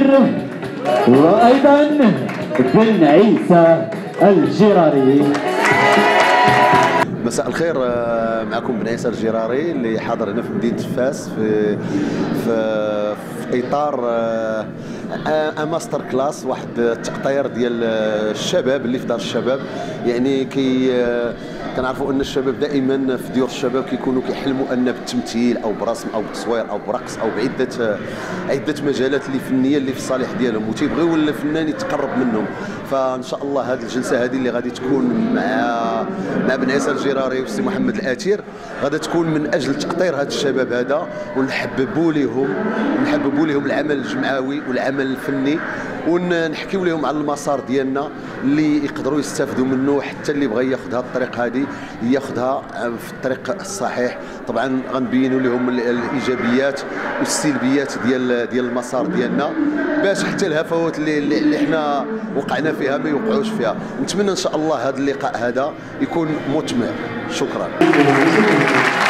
الأتير وأيضا بن عيسى الجراري. مساء الخير، معكم بن عيسى الجراري اللي حاضر هنا في مدينة فاس في اطار ماستر كلاس، واحد التقطير ديال الشباب اللي في دار الشباب. يعني كنعرفوا ان الشباب دائما في ديور الشباب كيكونوا كيحلموا ان بالتمثيل او برسم او بتصوير او برقص او بعده مجالات اللي فنيه اللي في الصالح ديالهم، وتيبغيو الفنان يتقرب منهم. فان شاء الله هذه الجلسه هذه اللي غادي تكون مع بن عيسى الجراري والسي محمد الاتير غادي تكون من اجل تقطير هذا الشباب هذا، ونحببوا لهم العمل الجمعوي والعمل الفني، ونحكيو لهم على المسار ديالنا اللي يقدروا يستافدوا منه. حتى اللي بغى ياخذ هذه الطريق هذه ياخذها في الطريق الصحيح. طبعا غنبينوا لهم الايجابيات والسلبيات ديال المسار ديالنا، باش حتى الهفوات اللي حنا وقعنا فيها ما يوقعوش فيها. نتمنى ان شاء الله هذا اللقاء هذا يكون مثمر. شكرا.